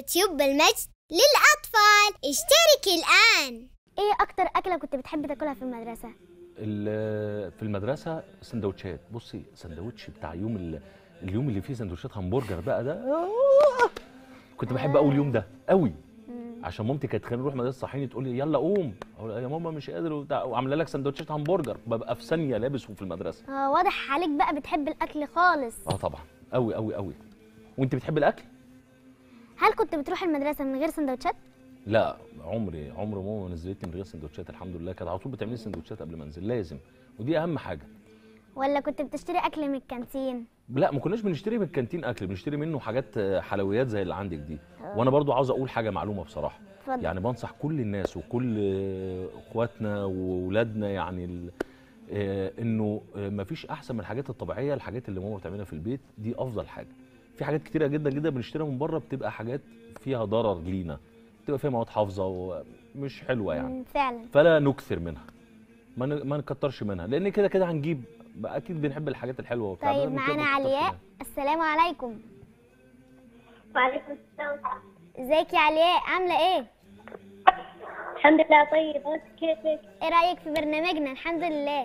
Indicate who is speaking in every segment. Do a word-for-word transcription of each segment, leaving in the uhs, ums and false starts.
Speaker 1: يوتيوب بالمجد للأطفال. اشترك الآن.
Speaker 2: ايه اكتر اكله كنت بتحب تاكلها في المدرسه؟
Speaker 3: في المدرسه سندوتشات. بصي، سندوتش بتاع يوم ال... اليوم اللي فيه سندوتشات همبرجر بقى ده كنت بحب اول يوم ده قوي، عشان مامتي كانت تخليني اروح مدرسه صحيني تقول لي يلا قوم، اقول يا ماما مش قادر وبتاع، وعامله لك سندوتشات همبرجر، ببقى في ثانيه لابسه في المدرسه.
Speaker 2: اه واضح عليك بقى بتحب الاكل خالص.
Speaker 3: اه طبعا قوي قوي قوي. وانت بتحب الاكل؟
Speaker 2: هل كنت بتروح المدرسه من غير سندوتشات؟
Speaker 3: لا، عمري عمري ماما ما نزلتني من غير سندوتشات، الحمد لله. كانت على طول بتعمل لي سندوتشات قبل ما انزل، لازم، ودي اهم حاجه.
Speaker 2: ولا كنت بتشتري اكل من الكانتين؟
Speaker 3: لا، ما كناش بنشتري من الكانتين اكل، بنشتري منه حاجات حلويات زي اللي عندك دي. وانا برضو عاوز اقول حاجه معلومه بصراحه.
Speaker 2: فضل.
Speaker 3: يعني بنصح كل الناس وكل اخواتنا واولادنا يعني ال... آه انه آه مفيش احسن من الحاجات الطبيعيه، الحاجات اللي ماما بتعملها في البيت دي افضل حاجه. في حاجات كتيره جدا جدا بنشتريها من بره بتبقى حاجات فيها ضرر لينا، بتبقى فيها مواد حافظه ومش حلوه يعني.
Speaker 2: فعلا.
Speaker 3: فلا نكثر منها، ما ما نكترش منها، لان كده كده هنجيب، اكيد بنحب الحاجات الحلوه وبتاع.
Speaker 2: طيب معانا علياء. السلام عليكم.
Speaker 4: وعليكم السلام.
Speaker 2: ازيك يا علياء، عامله ايه؟
Speaker 4: الحمد لله طيب، انت كيفك؟
Speaker 2: ايه رايك في برنامجنا؟ الحمد لله.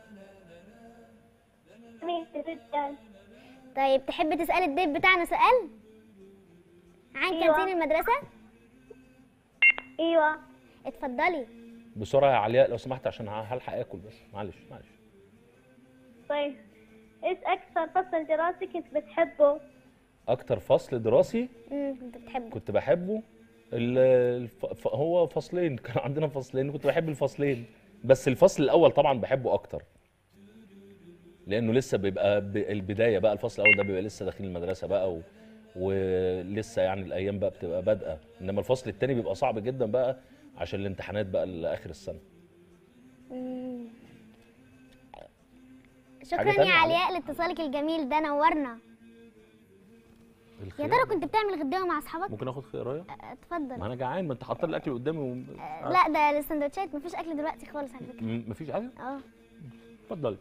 Speaker 4: جميل جدا.
Speaker 2: طيب تحب تسال الضيف بتاعنا سؤال عن
Speaker 4: أيوة.
Speaker 2: كانتين المدرسه؟
Speaker 4: ايوه
Speaker 2: اتفضلي.
Speaker 3: بسرعه يا علياء لو سمحت، عشان هلحق اكل بس، معلش معلش.
Speaker 4: طيب، ايش اكثر فصل دراسي كنت بتحبه؟
Speaker 3: اكتر فصل دراسي
Speaker 2: امم كنت بتحبه؟
Speaker 3: كنت بحبه الف... هو فصلين، كان عندنا فصلين كنت بحب الفصلين، بس الفصل الاول طبعا بحبه اكتر، لانه لسه بيبقى ب... البدايه بقى. الفصل الاول ده بيبقى لسه داخلين المدرسه بقى و... ولسه يعني الايام بقى بتبقى بادئه، انما الفصل الثاني بيبقى صعب جدا بقى عشان الامتحانات بقى لاخر السنه.
Speaker 2: مم. شكرا يا علياء لاتصالك الجميل ده، نورنا. يا ترى كنت بتعمل غداوه مع اصحابك؟
Speaker 3: ممكن اخد خيرايه؟
Speaker 2: اتفضل.
Speaker 3: ما انا جعان، ما انت حاطه لي الاكل قدامي و...
Speaker 2: أه لا ده للسندوتشات، مفيش اكل دلوقتي خالص على فكره.
Speaker 3: مفيش حاجه؟
Speaker 2: اه
Speaker 3: اتفضلي.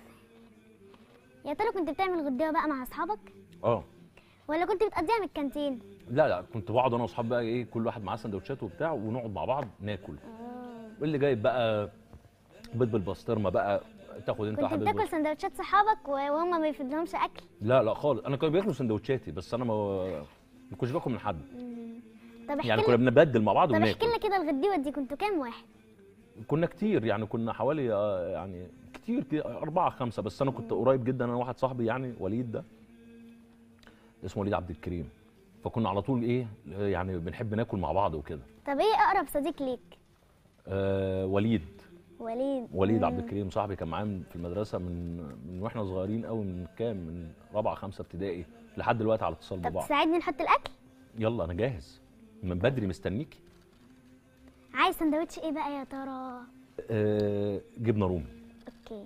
Speaker 2: يا ترى كنت بتعمل غداوه بقى مع اصحابك؟
Speaker 3: اه.
Speaker 2: ولا كنت بتقضيها من الكانتين؟
Speaker 3: لا لا، كنت بقعد انا واصحابي بقى ايه، كل واحد معاه سندوتشات وبتاع، ونقعد مع بعض ناكل. اه. واللي جايب بقى بيض بالبسطرمه بقى تاخد انت
Speaker 2: كنت بتاكل سندوتشات صحابك وهم ما بيفيدلهمش اكل؟
Speaker 3: لا لا خالص، انا كانوا بياكلوا سندوتشاتي بس انا ما ما كنتش باكل من حد.
Speaker 2: طب احكي
Speaker 3: يعني كنا بنبدل مع بعض وناكل.
Speaker 2: طب احكي لنا كده الغديوه دي كنتوا كام واحد؟
Speaker 3: كنا كتير يعني، كنا حوالي يعني كتير, كتير أربعة خمسة، بس أنا كنت قريب جدا، أنا واحد صاحبي يعني وليد ده اسمه وليد عبد الكريم، فكنا على طول إيه يعني بنحب ناكل مع بعض وكده.
Speaker 2: طب إيه أقرب صديق ليك؟
Speaker 3: آه وليد.
Speaker 2: وليد
Speaker 3: وليد مم. عبد الكريم صاحبي، كان معايا في المدرسة من من وإحنا صغيرين قوي، من كام؟ من رابعة خمسة ابتدائي لحد دلوقتي على اتصال ببعض.
Speaker 2: طب تساعدني نحط الأكل؟
Speaker 3: يلا أنا جاهز من بدري مستنيكي.
Speaker 2: عايز سندوتش إيه بقى يا ترى؟
Speaker 3: آه جبنة رومي.
Speaker 2: اوكي.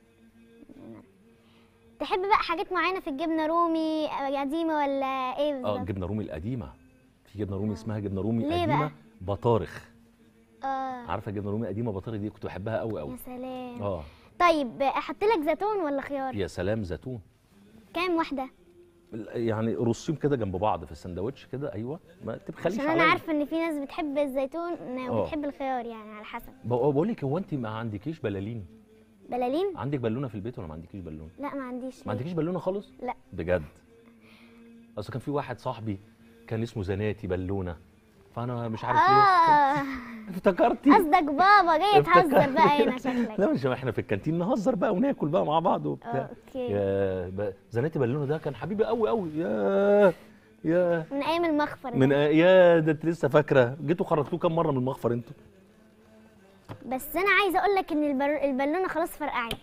Speaker 2: تحب بقى حاجات معينه في الجبنه رومي قديمه ولا ايه بالظبط؟
Speaker 3: اه الجبنه رومي القديمه، في جبنه رومي اسمها جبنه رومي
Speaker 2: ليه
Speaker 3: قديمه
Speaker 2: بقى؟
Speaker 3: بطارخ.
Speaker 2: اه
Speaker 3: عارفه جبنه رومي قديمه بطارخ دي كنت بحبها قوي قوي.
Speaker 2: يا سلام.
Speaker 3: اه
Speaker 2: طيب احط لك زيتون ولا خيار؟
Speaker 3: يا سلام، زيتون.
Speaker 2: كام واحده؟
Speaker 3: يعني رصيهم كده جنب بعض في السندوتش كده، ايوه ما تبخليش
Speaker 2: عليا، عشان انا عارفه ان في ناس بتحب الزيتون وبتحب الخيار، يعني على حسب.
Speaker 3: بقول لك، هو انت ما عندكيش بلالين؟
Speaker 2: بلالين؟
Speaker 3: عندك بالونه في البيت ولا ما عندكيش بالونه؟
Speaker 2: لا ما عنديش.
Speaker 3: ما عندكيش بالونه خالص؟
Speaker 2: لا
Speaker 3: بجد. اصل كان في واحد صاحبي كان اسمه زناتي بالونه، فانا مش عارف
Speaker 2: آه.
Speaker 3: ليه افتكرتي
Speaker 2: قصدك بابا جاي تهزر بقى هنا شكلك.
Speaker 3: لا مش احنا في الكانتين نهزر بقى وناكل بقى مع بعض وبتاع.
Speaker 2: اوكي.
Speaker 3: يا ب... زناتي بالونه ده كان حبيبي قوي قوي. يا يا
Speaker 2: من ايام المخفر
Speaker 3: من آ... يا ده انت لسه فاكره؟ جيتوا خرجتوه كام مره من المخفر انتوا؟
Speaker 2: بس انا عايزه اقول لك ان البر... البالونه خلاص فرقعت.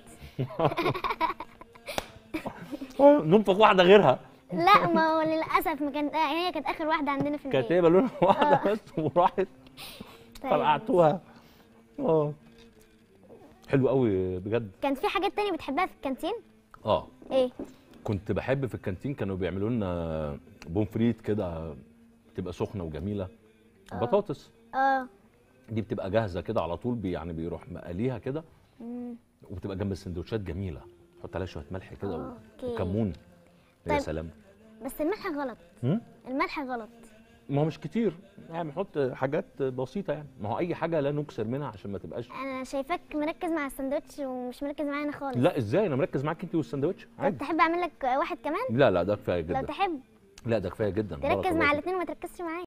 Speaker 3: ننفخ واحده غيرها.
Speaker 2: لا ما هو للاسف ما كانت هي كانت اخر واحده عندنا في البيت.
Speaker 3: كانت هي بالونه واحده بس وراحت فرقعتوها. اه حلو قوي بجد.
Speaker 2: كان في حاجات تانية بتحبها في الكانتين؟
Speaker 3: اه
Speaker 2: ايه؟
Speaker 3: كنت بحب في الكانتين كانوا بيعملوا لنا بومفريت كده، بتبقى سخنه وجميله. أوه. بطاطس اه دي بتبقى جاهزه كده على طول، بي يعني بيروح مقليها كده وبتبقى جنب السندوتشات جميله، حط عليها شويه ملح كده وكمون. طيب. يا سلام.
Speaker 2: بس الملح غلط.
Speaker 3: م?
Speaker 2: الملح غلط.
Speaker 3: ما هو مش كتير يعني، بنحط حاجات بسيطه يعني، ما هو اي حاجه لا نكسر منها عشان ما تبقاش.
Speaker 2: انا شايفاك مركز مع الساندوتش ومش مركز معايا انا خالص.
Speaker 3: لا ازاي، انا مركز معاك انت والساندوتش
Speaker 2: طب
Speaker 3: عادي.
Speaker 2: تحب اعمل لك واحد كمان؟
Speaker 3: لا لا ده كفايه
Speaker 2: لو
Speaker 3: جدا.
Speaker 2: تحب
Speaker 3: لا ده كفايه جدا. بارك
Speaker 2: تركز
Speaker 3: الله
Speaker 2: مع
Speaker 3: فيك.
Speaker 2: الاثنين وما تركزش معايا.